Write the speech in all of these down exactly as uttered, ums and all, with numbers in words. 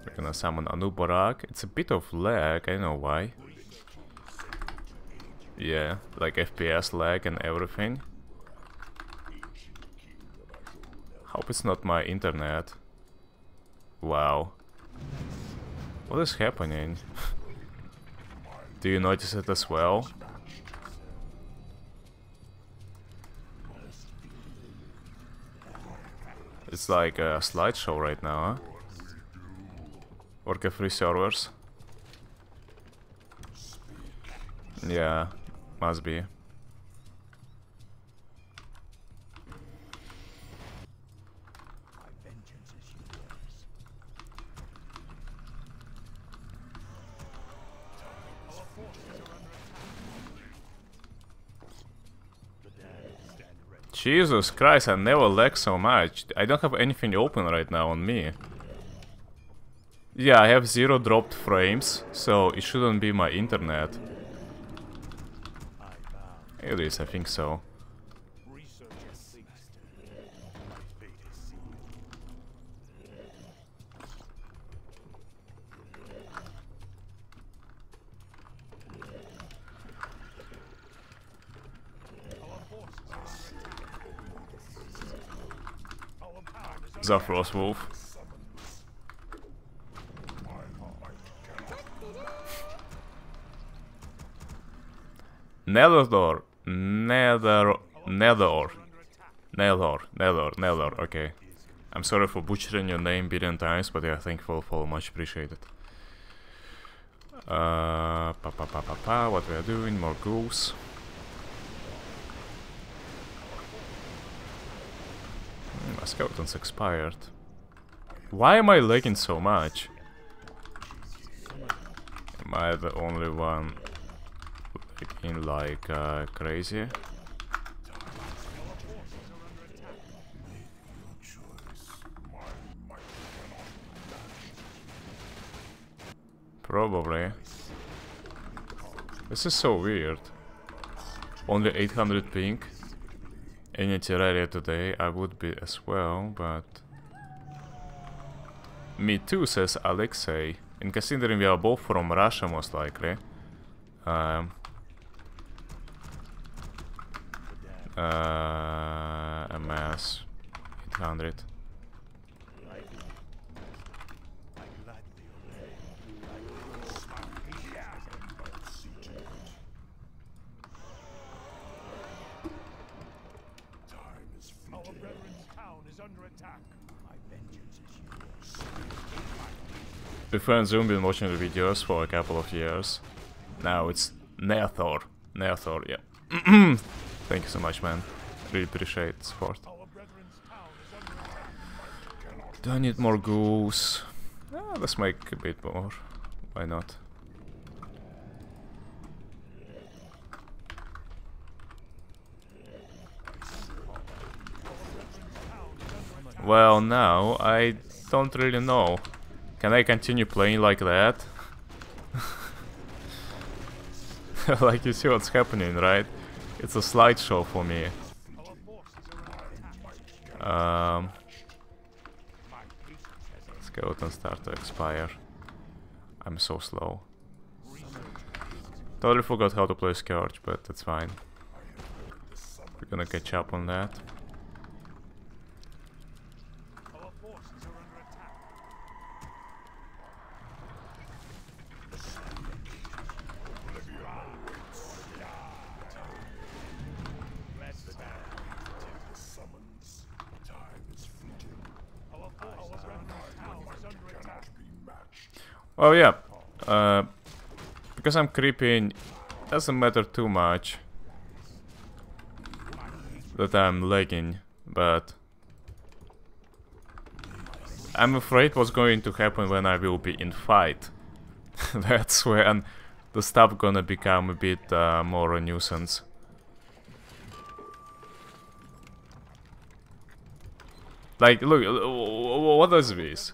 We're gonna summon Anubarak. It's a bit of lag, I don't know why. Yeah, like F P S lag and everything. Hope it's not my internet. Wow. What is happening? Do you notice it as well? It's like a slideshow right now, huh? Work free servers. Yeah, must be. Jesus Christ, I never lag so much. I don't have anything open right now on me. Yeah, I have zero dropped frames, so it shouldn't be my internet. It is, I think so. Zafros Wolf. Nether, Nether, Nether, Nether, Nether, Nether, okay. I'm sorry for butchering your name billion times, but yeah, thank you for the follow, much appreciated. Uh, pa pa pa pa pa, what we are doing, more ghouls. Mm, my skeleton's expired. Why am I lagging so much? Am I the only one lagging like uh, crazy? Probably. This is so weird. Only eight hundred ping. Any Terraria today, I would be as well, but... Me too, says Alexei. And considering we are both from Russia, most likely. Um, uh, M S eight hundred. Before and Zoom been watching the videos for a couple of years. Now it's Neathor. Neathor, yeah. Thank you so much, man. Really appreciate the support. Do I need more ghouls? Ah, let's make a bit more. Why not? Well, now I don't really know. Can I continue playing like that? Like, you see what's happening, right? It's a slideshow for me. Um, skeleton start to expire. I'm so slow. Totally forgot how to play Scourge, but that's fine. We're gonna catch up on that. Oh yeah, uh, because I'm creeping, doesn't matter too much that I'm lagging, but I'm afraid what's going to happen when I will be in fight. That's when the stuff gonna become a bit uh, more a nuisance. Like, look, what is this?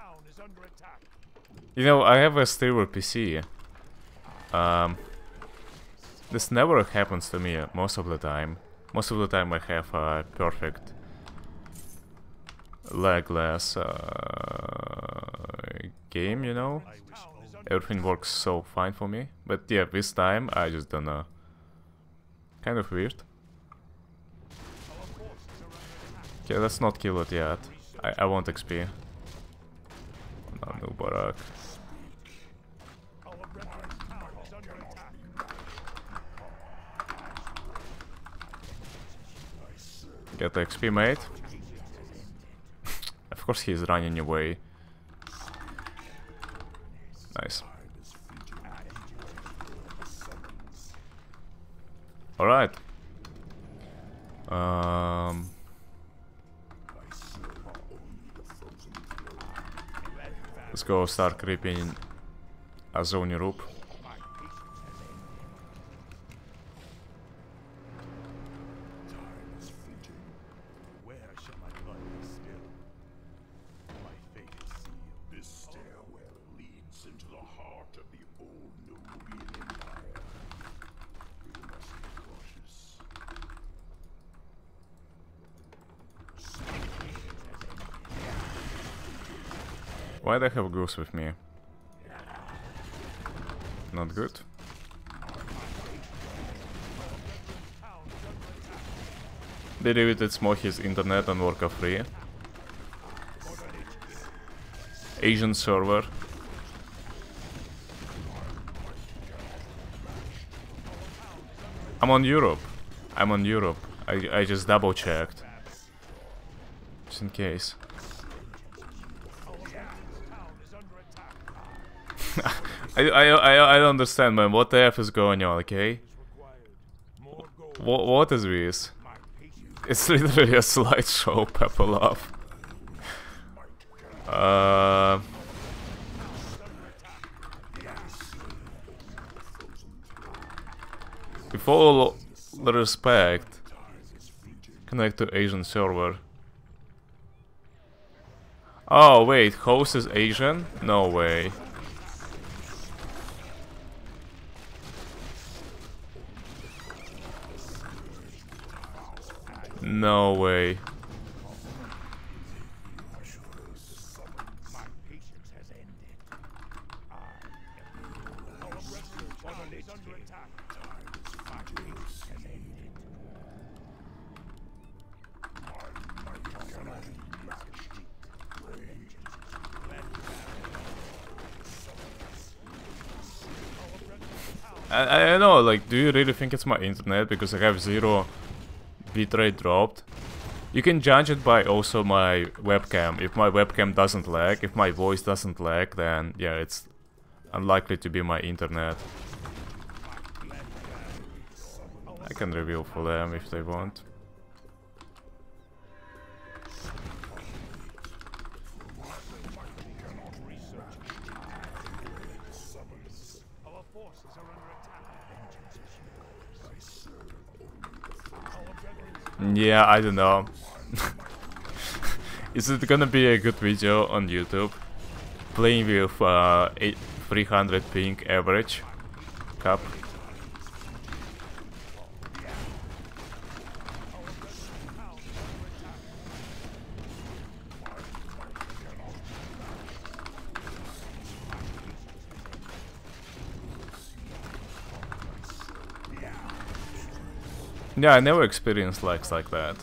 You know, I have a stable P C. Um, this never happens to me most of the time. Most of the time I have a perfect lagless uh, game, you know? Everything works so fine for me. But yeah, this time I just don't know. Kind of weird. Okay, let's not kill it yet. I, I want X P. No, no Barak. Get the X P, mate. Of course he's running away. Nice. Alright. Um... Let's go start creeping Azoni Roop. Why do I have Goose with me? Not good. They deleted Smoky's internet on Warcraft three. Asian server. I'm on Europe. I'm on Europe. I, I just double checked. Just in case. I, I, I, I don't understand, man. What the F is going on, okay? What, what is this? It's literally a slideshow, Pepperlove. Uh... With all the respect, connect to Asian server. Oh, wait, host is Asian? No way. No way. I, I know, like, do you really think it's my internet? Because I have zero bitrate dropped. You can judge it by also my webcam. If my webcam doesn't lag, if my voice doesn't lag, then yeah, it's unlikely to be my internet. I can review for them if they want. Yeah, I don't know. Is it gonna be a good video on YouTube? Playing with uh, three hundred ping average cap. Yeah, I never experienced lags like that.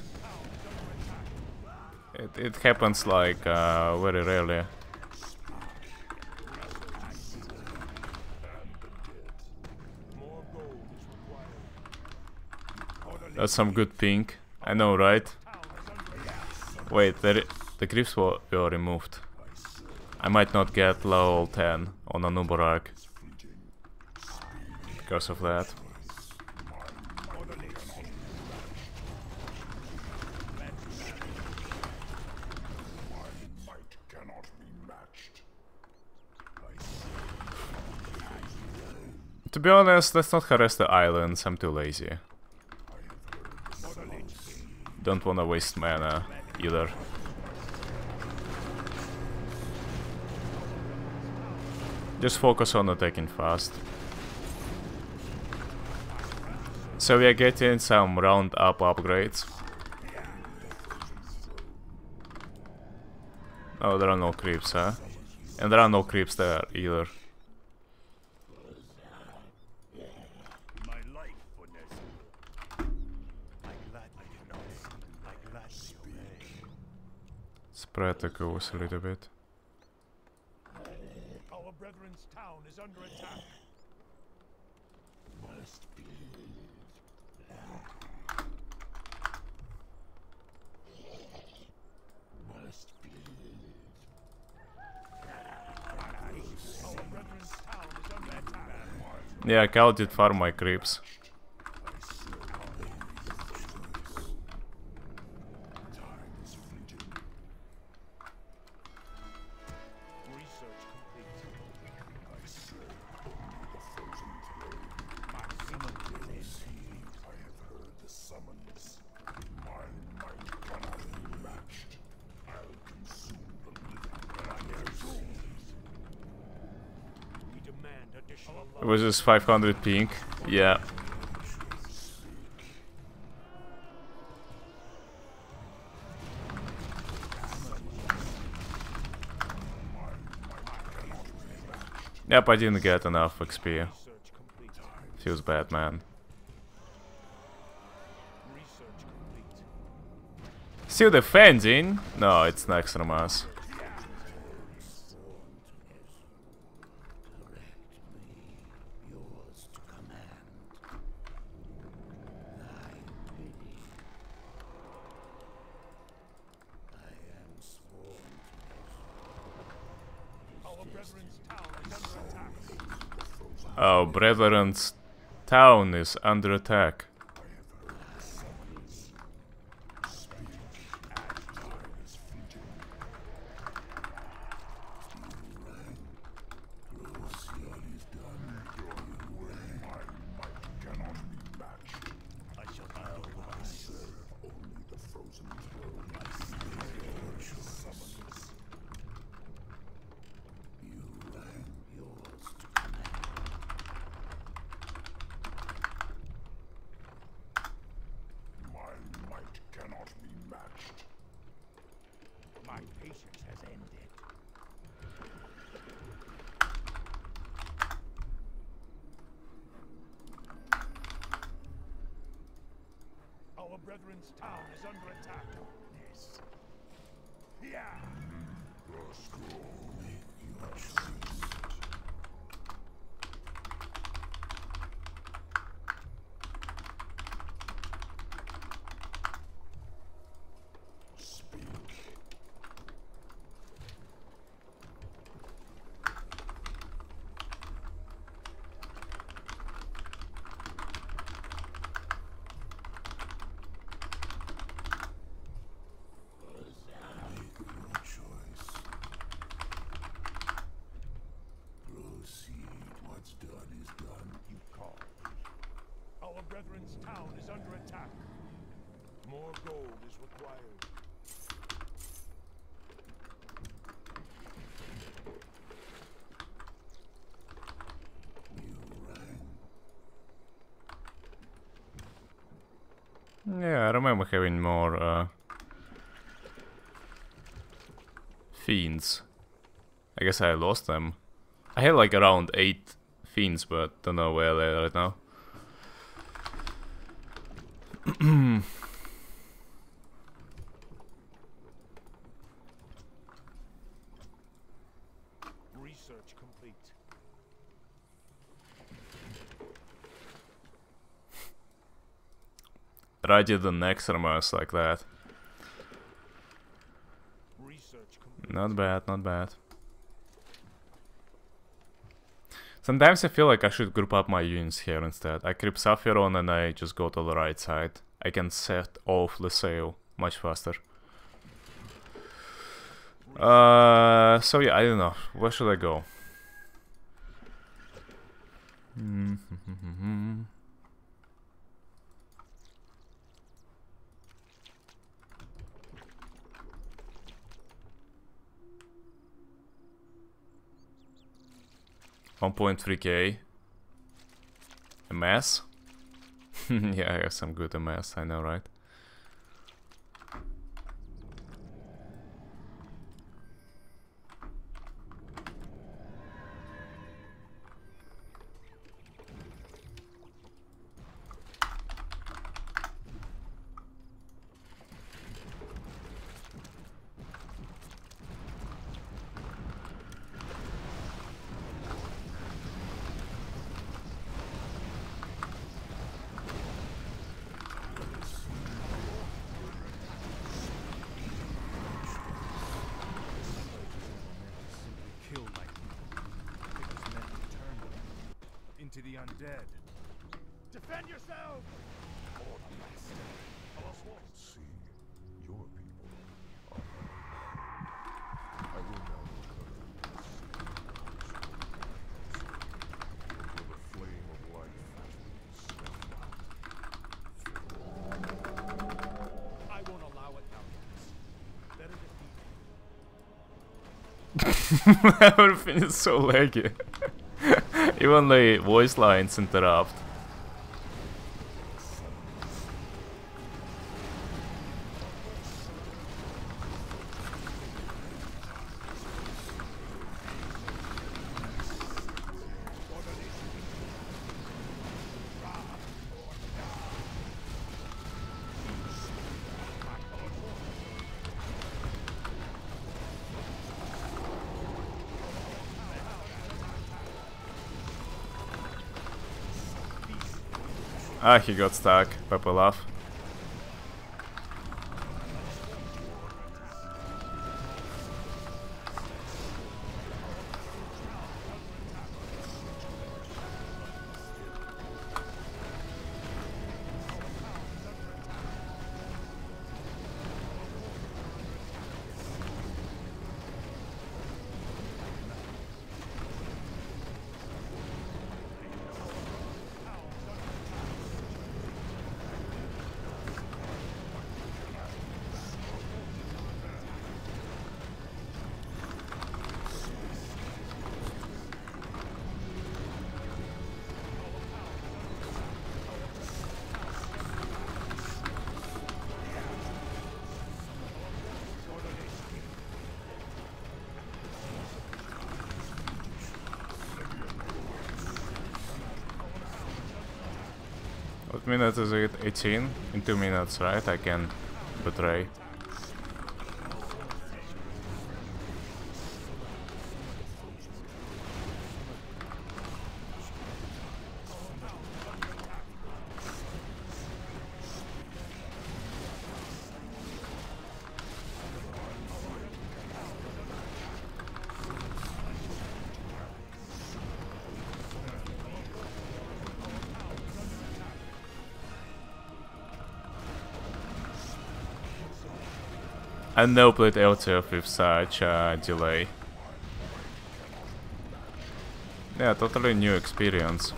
It, it happens like uh, very rarely. That's some good ping. I know, right? Wait, the, the grips were, were removed. I might not get level ten on Anubarak because of that. To be honest, let's not harass the islands, I'm too lazy. Don't wanna waste mana either. Just focus on attacking fast. So we are getting some round up upgrades. Oh, there are no creeps, huh? And there are no creeps there either. Spread the goose a little bit. Our brethren's town is under attack. Yeah, Cal did farm my creeps. It was just five hundred ping. Yeah. Yep, I didn't get enough X P. Feels bad, man. Still defending? No, it's Nextremas. Oh, Brethren's town is under attack. Our brethren's town is under attack. Yes. Yeah. Our brethren's town is under attack. More gold is required. Yeah, I remember having more uh, fiends. I guess I lost them. I had like around eight fiends, but don't know where they are right now. Research complete. But I did the Nextremas like that. Research complete. Not bad, not bad. Sometimes I feel like I should group up my units here instead. I creep Saphiron and I just go to the right side. I can set off the sail much faster. Uh, so yeah, I don't know. Where should I go? one point three K. M S? Yeah, I have some good M S, I know, right? speaking to the undead. Defend yourself! See, your people are I will now return where the flame of life I won't allow it now, guys. Better defeat. Everything is so laggy. Even the voice lines interrupt. Ah, he got stuck. Pepper laugh. What minute is it? eighteen? In two minutes, right? I can betray. I never played L T F with such a delay. Yeah, totally new experience.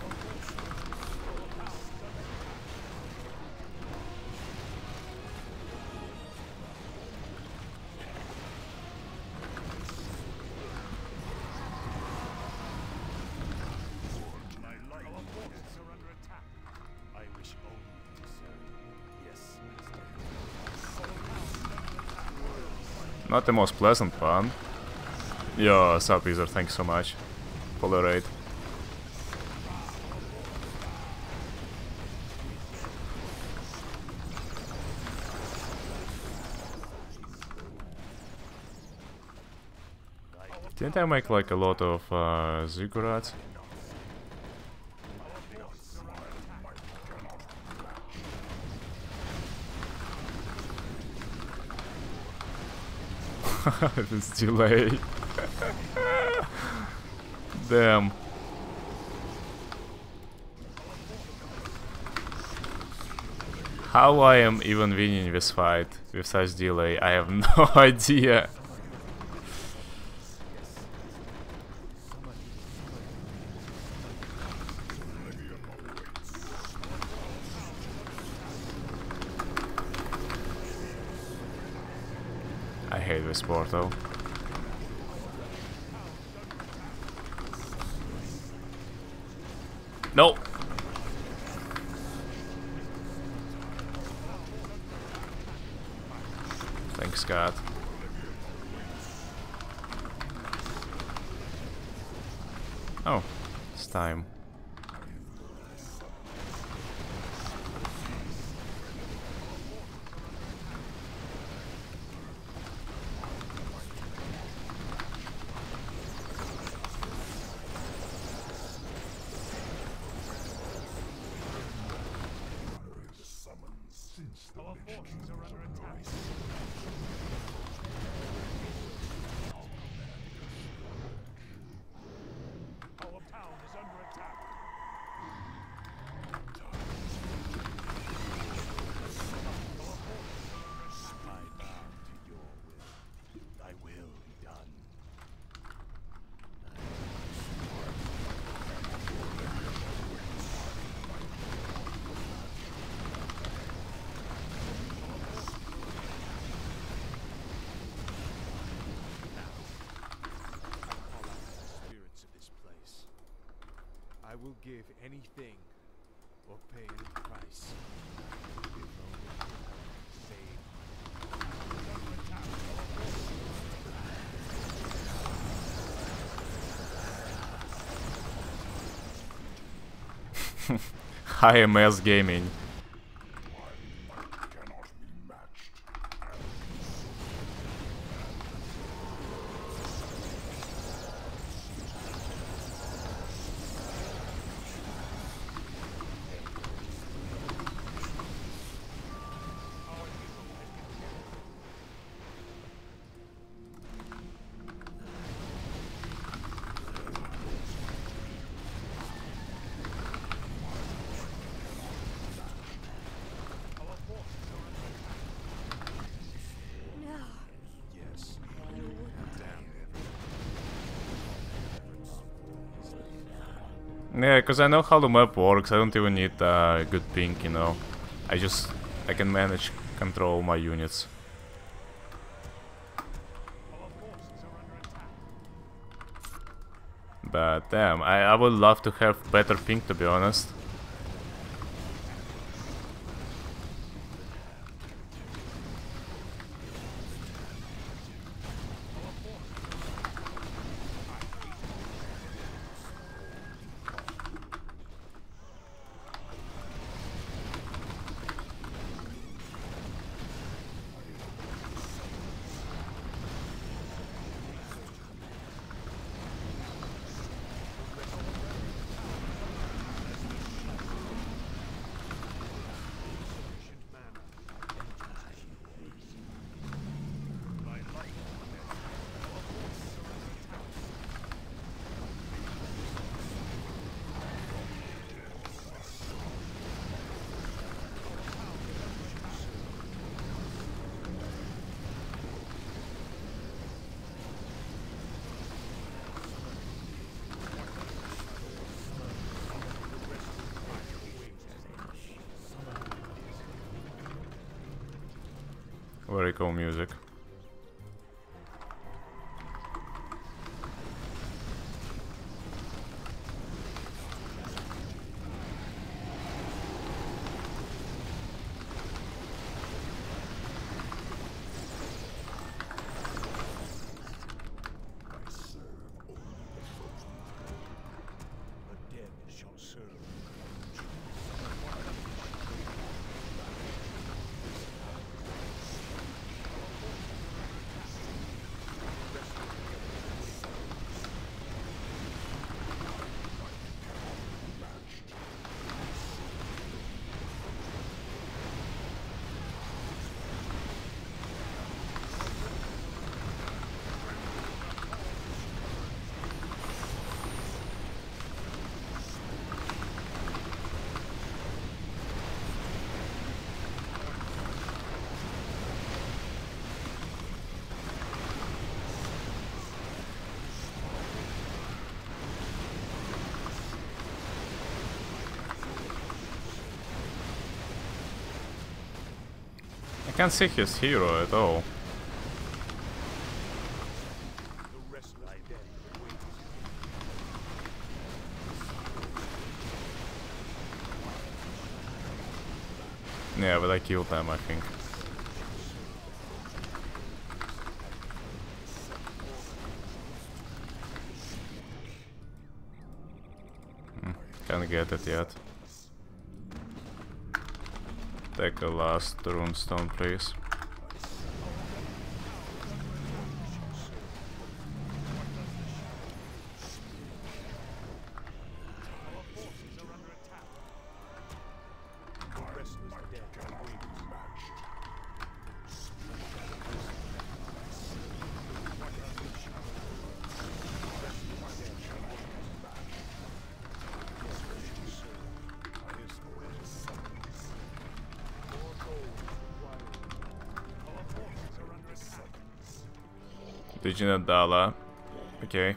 Not the most pleasant one. Yo, sup user, thanks so much for the raid. Didn't I make like a lot of uh, ziggurats? This delay. Damn. How I am even winning this fight with such delay, I have no idea. I hate this portal. No. Thanks, God. Oh, it's time. Our forces are under attack. Our town is under attack. will give anything or pay any price. If only to save. High M S gaming. Cannot be matched. Yes. Yeah, because I know how the map works. I don't even need uh, good ping, you know. I just I can manage control my units. But damn, I, I would love to have better ping, to be honest. Very cool music. The dead shall serve. I can't see his hero at all. The restless dead awaits. Yeah, but I killed them, I think. Hmm, can't get it yet. Take the last runestone, please. The restless dead awaits. Digital dollar. Okay.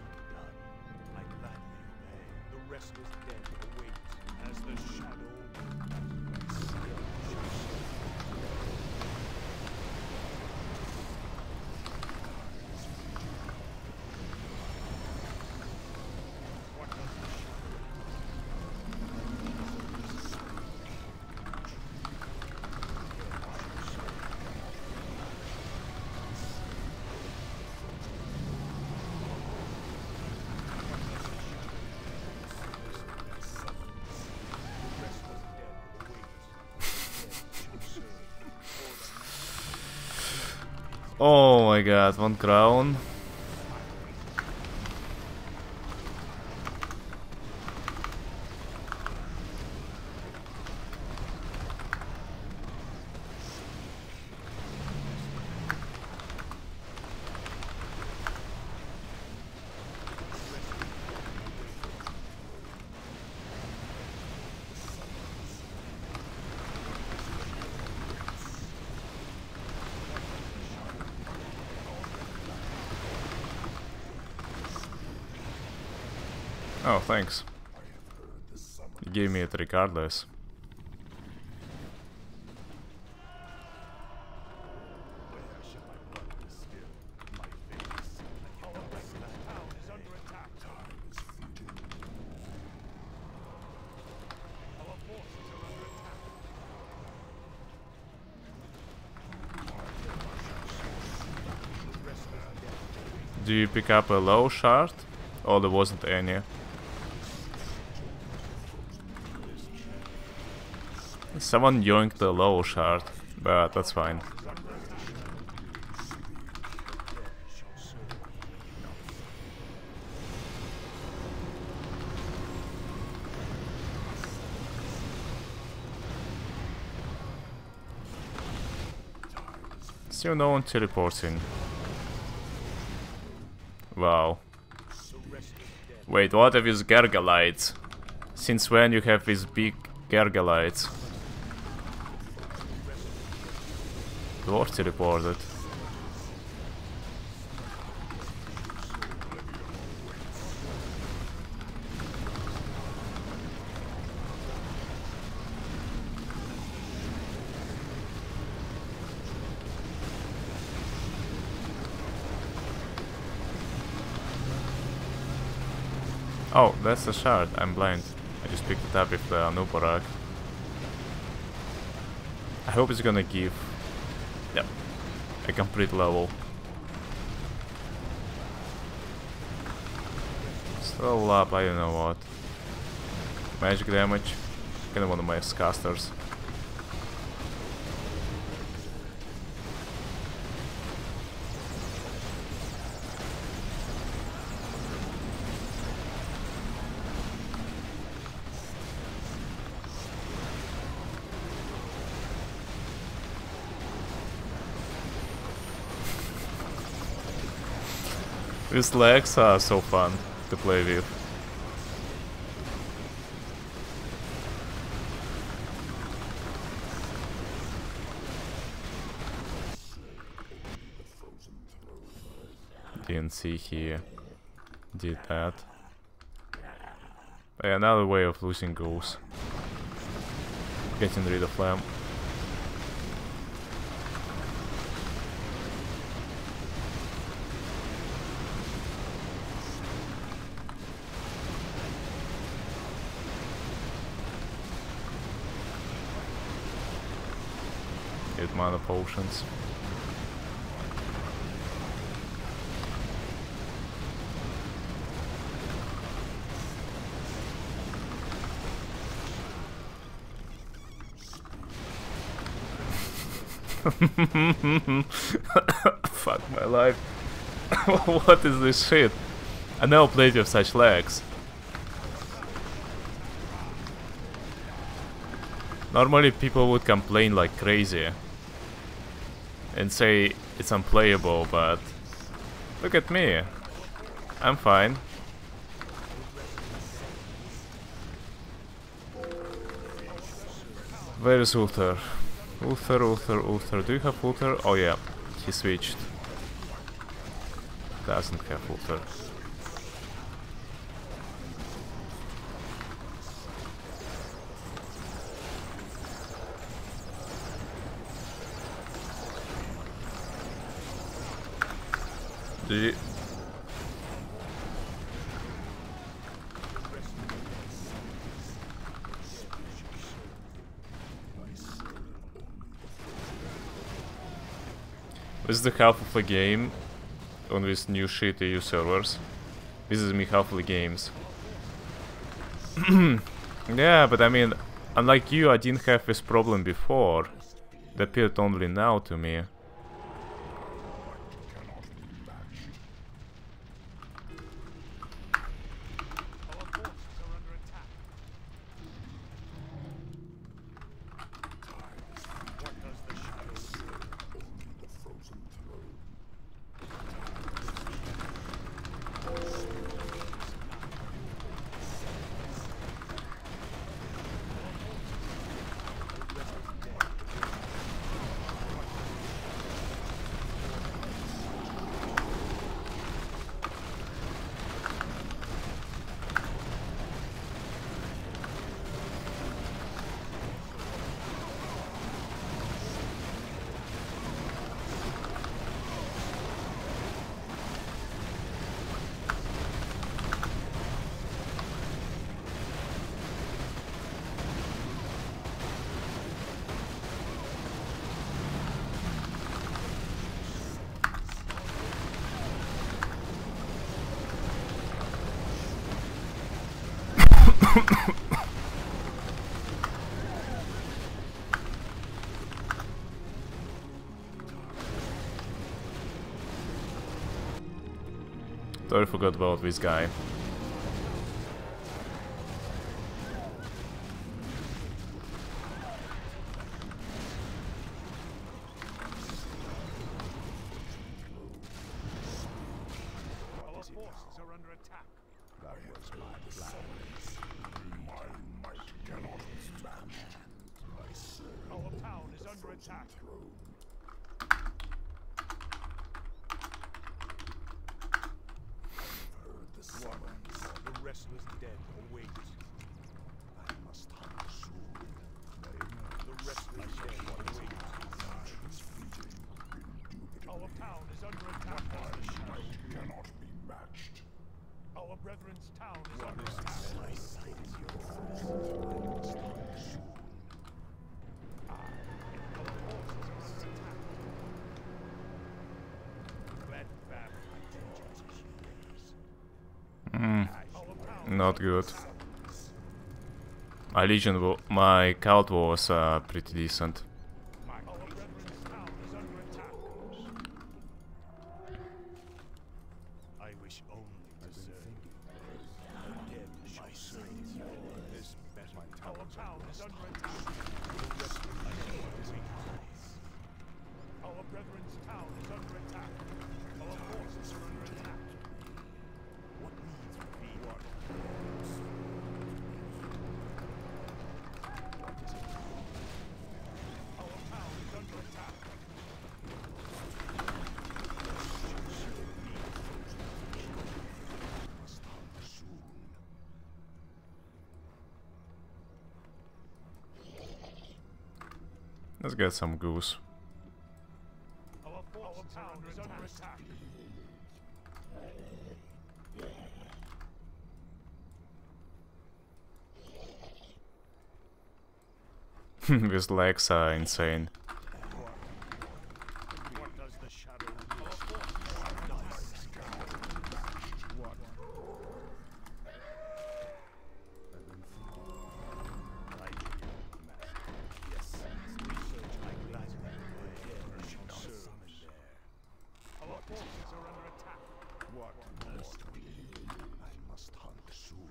The restless dead awaits as the shadow Oh my god, one crown. Oh, thanks. You gave me it regardless. Do you pick up a low shard? Oh, there wasn't any. Someone yoinked the low shard, but that's fine. Still no one teleporting. Wow. Wait, what are these Gargalites? Since when you have these big Gargalites? Dwarf teleported. Oh, that's the shard. I'm blind. I just picked it up with the Anubarak. I hope it's gonna give... Yep. A complete level. Still up, I don't know what. Magic damage. Kinda one of my casters. These legs are so fun to play with. Didn't see he did that. But yeah, another way of losing goals. Getting rid of them. Get mana potions. Fuck my life. What is this shit? I never played with such legs. Normally people would complain like crazy and say it's unplayable, but look at me. I'm fine. Where is Uther? Uther, Uther, Uther. Do you have Uther? Oh yeah, he switched. Doesn't have Uther. Do you... This is the half of a game on this new shit E U servers. This is me half of the games. Yeah, but I mean, unlike you, I didn't have this problem before. It appeared only now to me. Totally forgot about this guy. Our forces are under attack. That was my plan. My might cannot stand. My soul Our town is under attack. heard the summons. The restless dead await. I must hunt soon. They know The restless dead await. is fleeting, indubitable. Our town is under attack. My might cannot be matched. Our brethren's town is under attack. My sight is yours. I must hunt soon. Our forces are under attack. Glad fam. Mm, Our town not good. My legion, wa- my cult was uh, pretty decent. Our brethren's town is under attack. I wish only to serve. Again, my sight is yours. This better. Our town is under attack. The restless dead await. Our brethren's town is under attack. Our forces are under attack. What needs to be what? What is it? Our town is under attack. Must hunt soon. Let's get some goose. Our forces are under attack. These legs are insane. What does the shadow do? Our forces are under attack. What? Right here, Master. Yes. Research I gladly again shall serve there. Our forces are under attack. What must we? I must hunt soon.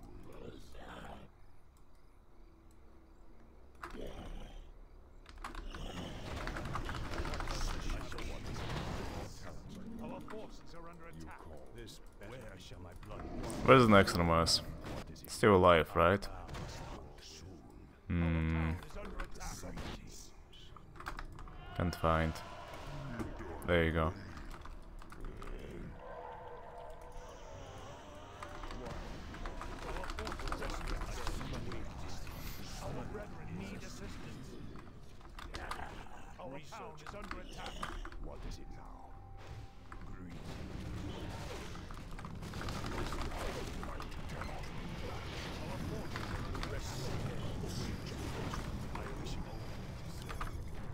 Our forces are under attack. This where shall my blood run? Where's the next Ramas? Still alive, right? Hmm, Is under attack. can't find. There you go. Our brethren need assistance. Our town is under attack. What is it now? Our forces rest I wish only to serve.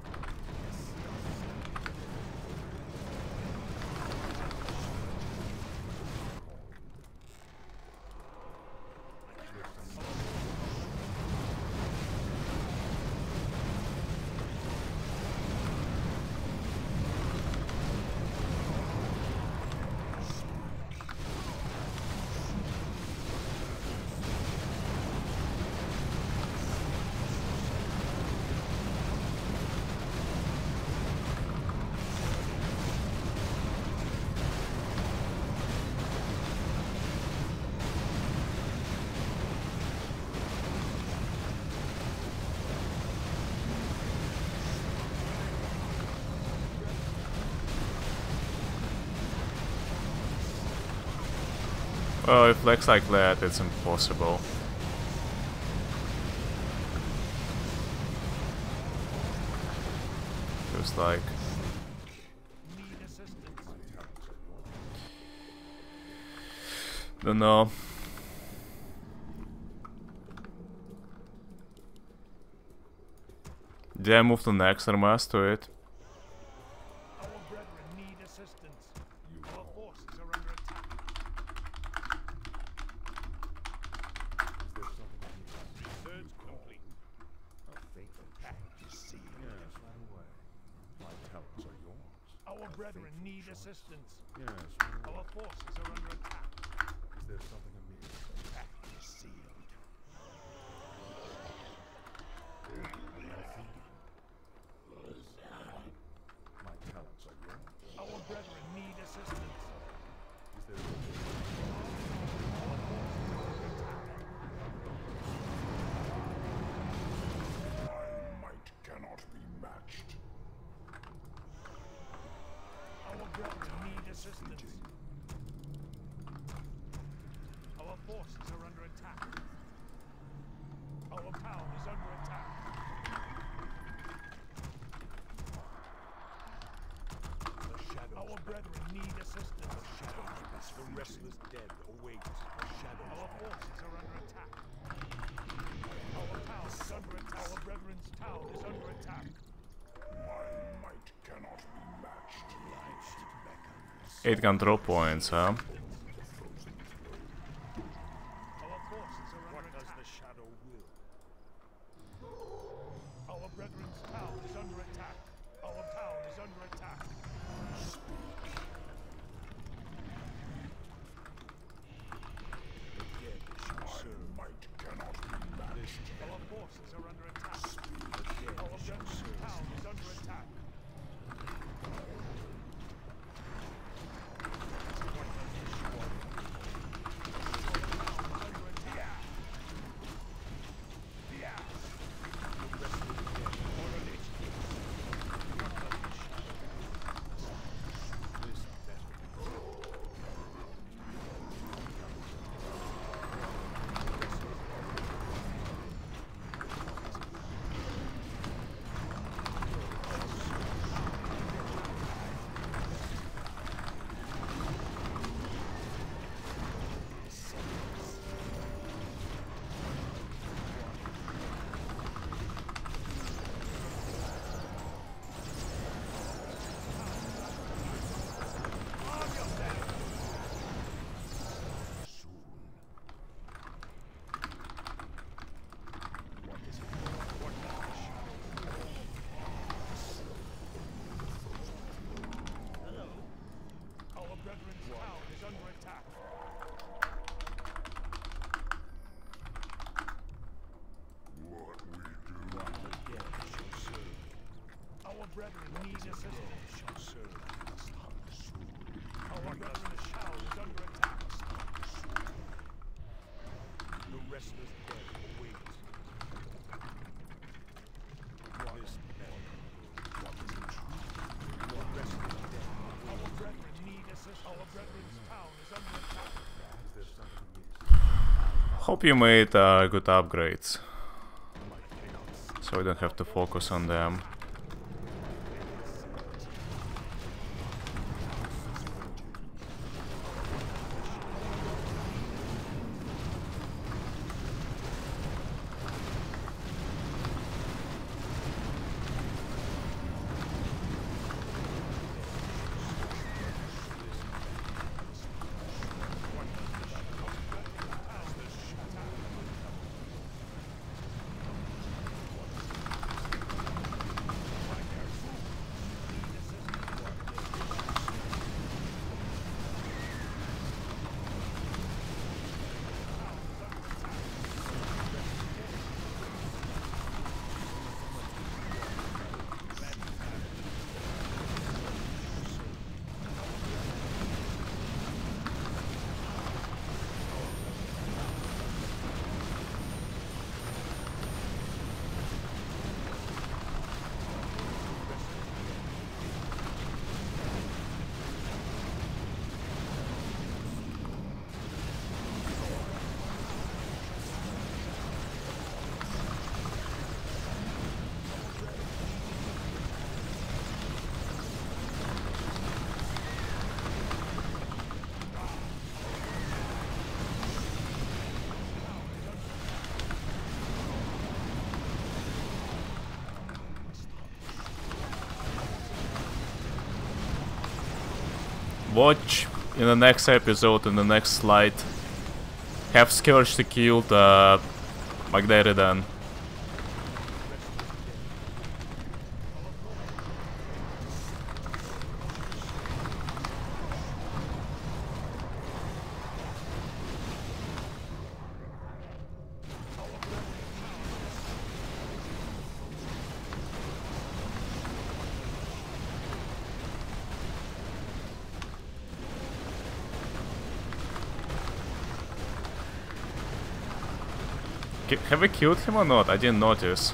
Well, if legs like that, it's impossible. Just like... Need assistance. Don't know. Did I move the next Armas to it? Our brethren need assistance. Our forces are under attack. brethren need assistance. Yes. Our forces are under attack. Is there something amiss? Pact is sealed. We are thinking. My talents are young. Our brethren need assistance. Is there My might cannot be matched. Our brethren need assistance. Our forces are under attack. Our town is under attack. The shadows. Our brethren need assistance. The shadows. The restless dead await. The shadows. Our forces are under attack. Our town is under attack. Our brethren's town is under attack. My might cannot be matched. Light beckons. Eight control points, huh? Our forces are under attack. What does the shadow will? Our brethren's town is under attack. Our town is under attack. The dead shall serve. My might cannot be matched. Our forces are under attack. The dead Our brethren's town is under attack. Our brethren's town is under attack. What we do. The dead shall serve. Our brethren need assistance. Shall serve. Our brethren's town is under attack. The restless dead await. What is dead? What is the truth? The restless dead. Our brethren need assistance. Our brethren's town is under attack. Is there something amiss? Hope you made uh, good upgrades, so we don't have to focus on them. Watch in the next episode, in the next slide. Have Scourge to kill the Magdaridan. Ki- have we killed him or not? I didn't notice.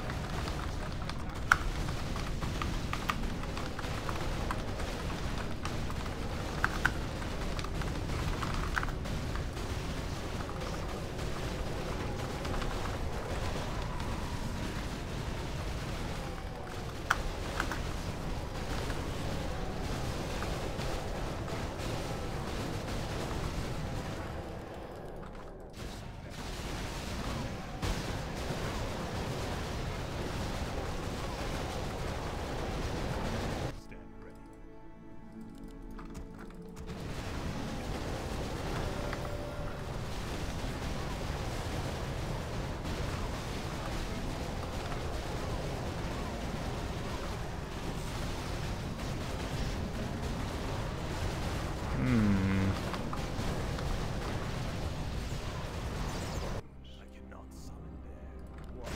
Stand ready. Hmm. I cannot summon there.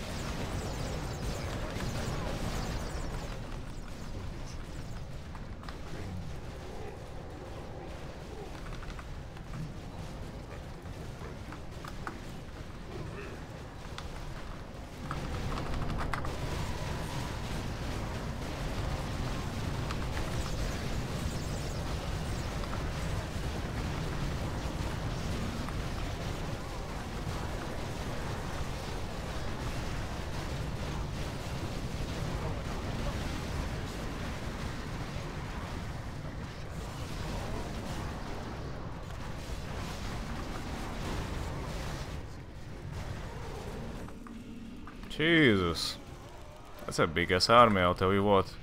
Jesus. That's a big ass army, I'll tell you what.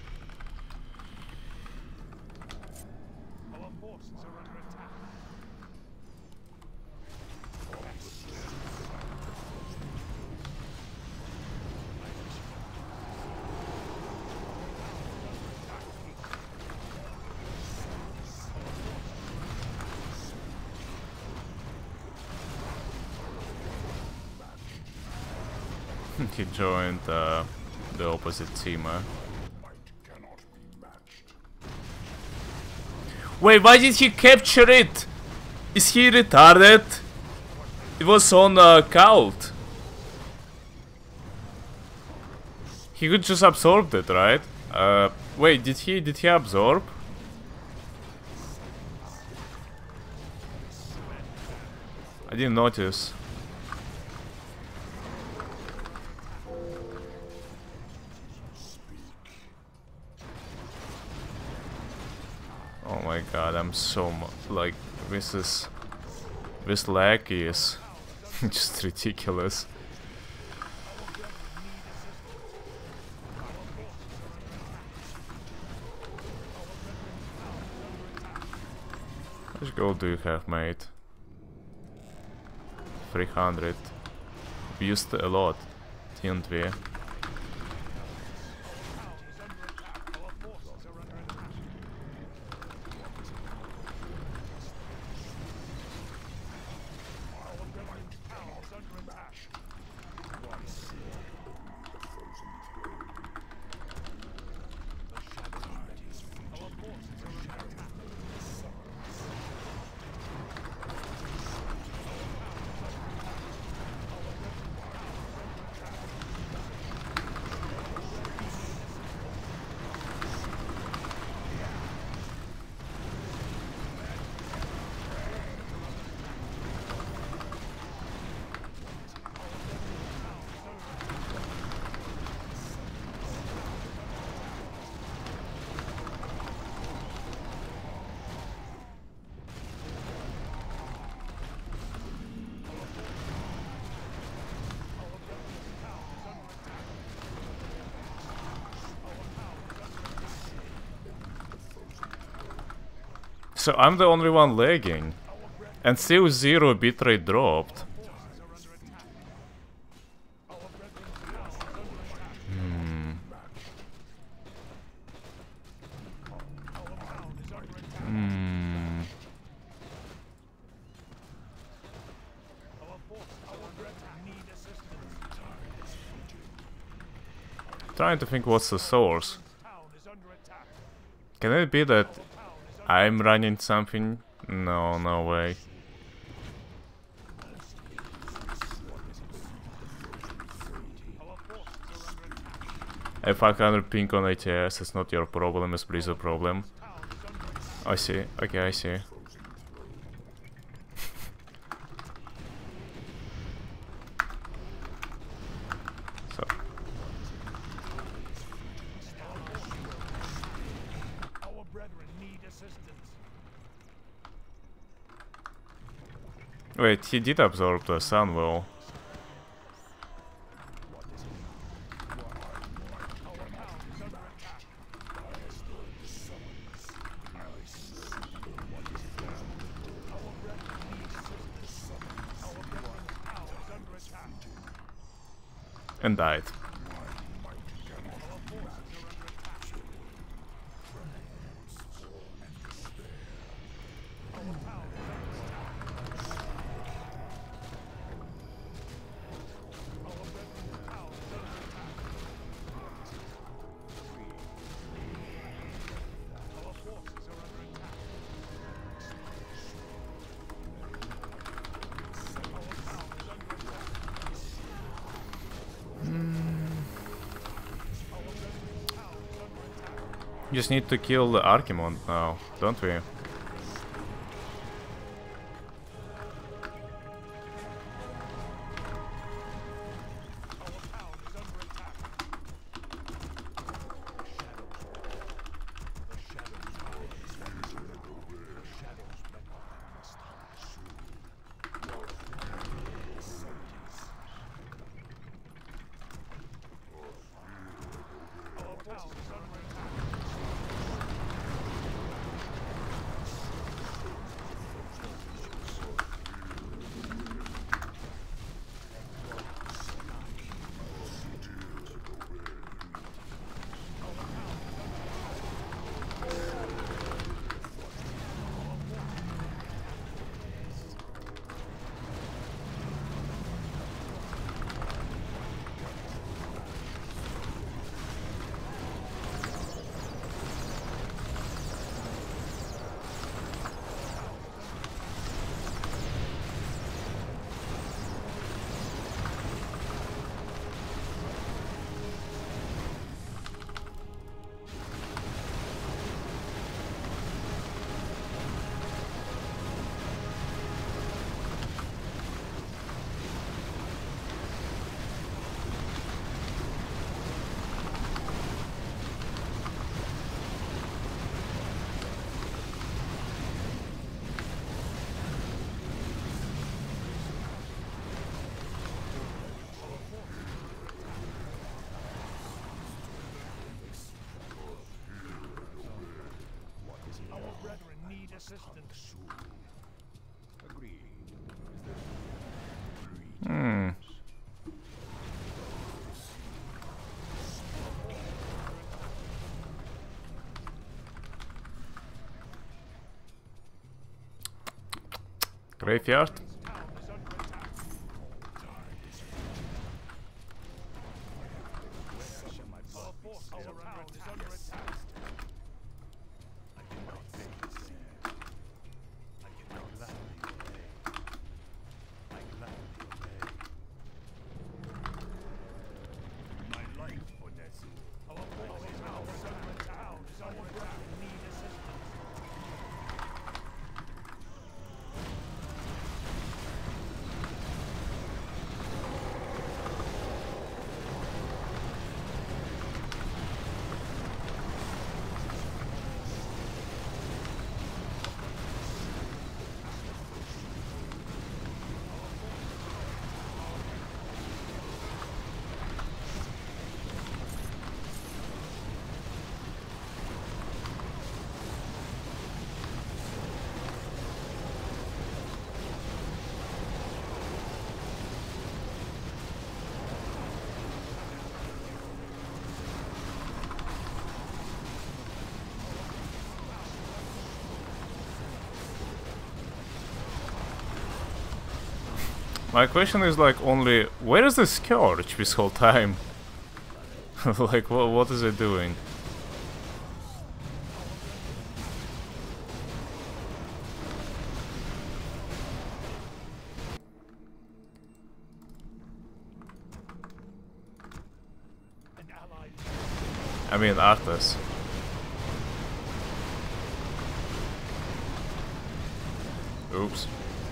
Our forces are under attack. He joined uh, the opposite team, huh? Might cannot be matched. Wait, why did he capture it? Is he retarded? It was on uh, Cult. He could just absorb it, right? Uh, wait, did he did he absorb? I didn't notice. Oh my god, I'm so mu- like this is this lag is just ridiculous. How much gold do you have, mate? three hundred. We used a lot, didn't we? So I'm the only one lagging. And still zero bitrate dropped. Hmm. Hmm. Trying to think what's the source. Can it be that I'm running something? No, no way. I have five hundred ping on A T S, it's not your problem, it's Blizzard problem. I see, okay, I see. So. Our brethren need assistance. Wait, he did absorb the sun well. And died. Just need to kill the Archimond now, don't we? Assistance. Agreed. Hmm. Graveyard. My question is like only, where is the Scourge this whole time? Like, wh what is it doing? An allied I mean Arthas. Oops.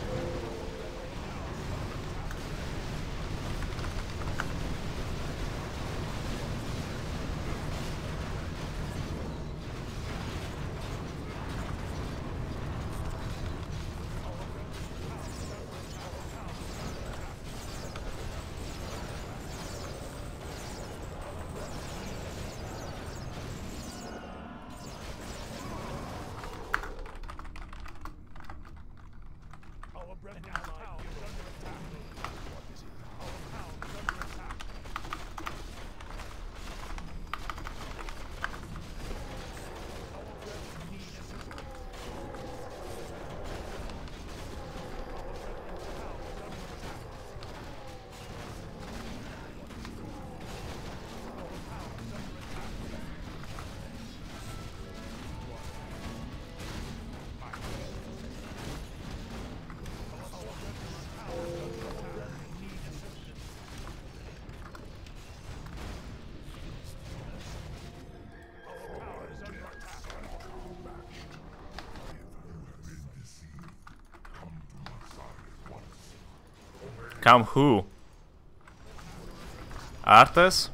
Come who? Arthas?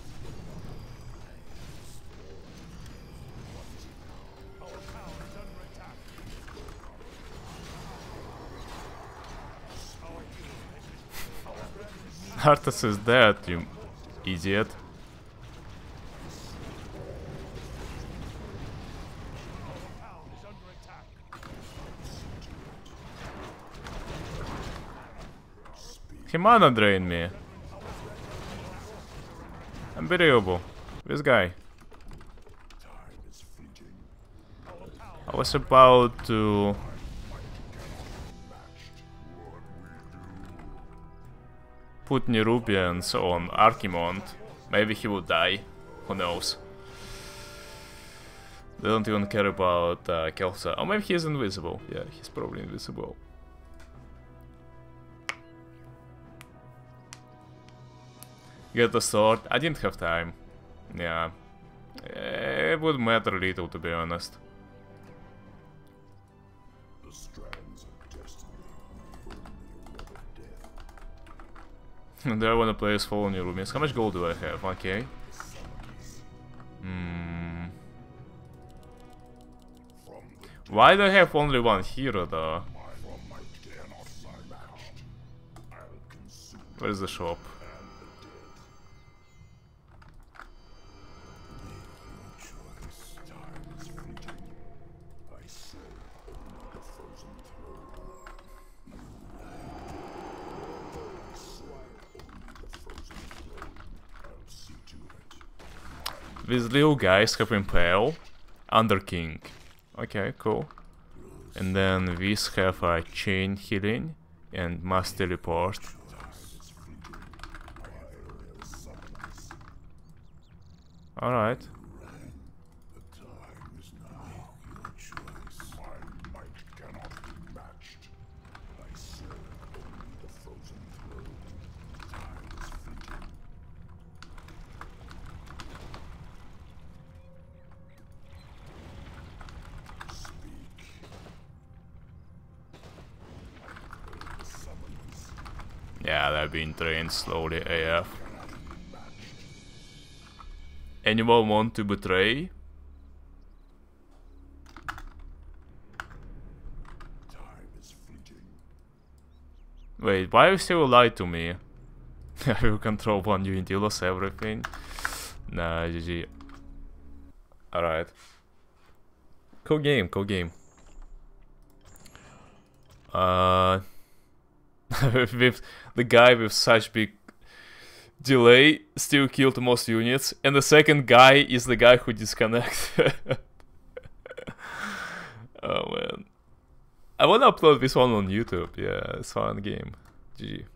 Arthas is dead, you idiot. He mana drained me. Unbelievable. This guy. I was about to put Nerubians on Archimonde. Maybe he would die. Who knows? They don't even care about uh, Kel'Thuzad. Or maybe he's invisible. Yeah, he's probably invisible. Get the sword. I didn't have time. Yeah. It would matter little, to be honest. The strands of destiny, death. Do I wanna play as Fallen Nerubians? How much gold do I have? Okay. Hmm. Why do I have only one hero though? Where is the shop? These little guys have Impale, Under King. Okay, cool. And then these have a uh, Chain Healing and Mass Teleport. Alright. Yeah, they're being trained slowly A F. Anyone want to betray? Wait, why you still lie to me? I will control one unity, lose everything. Nah, G G. Alright. Cool game, cool game. Uh... with the guy with such big delay still killed most units, and the second guy is the guy who disconnected. Oh man, I wanna upload this one on YouTube. Yeah, it's a fun game. G G.